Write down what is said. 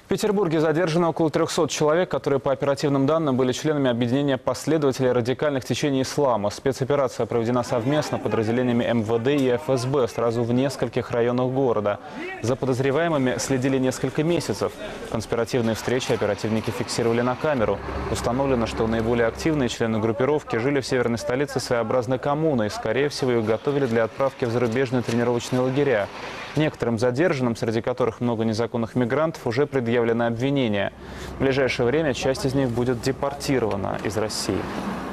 В Петербурге задержано около 300 человек, которые, по оперативным данным, были членами объединения последователей радикальных течений ислама. Спецоперация проведена совместно подразделениями МВД и ФСБ сразу в нескольких районах города. За подозреваемыми следили несколько месяцев. Конспиративные встречи оперативники фиксировали на камеру. Установлено, что наиболее активные члены группировки жили в северной столице своеобразной коммуной. Скорее всего, их готовили для отправки в зарубежные тренировочные лагеря. Некоторым задержанным, среди которых много незаконных мигрантов, уже предъявлено обвинение. В ближайшее время часть из них будет депортирована из России.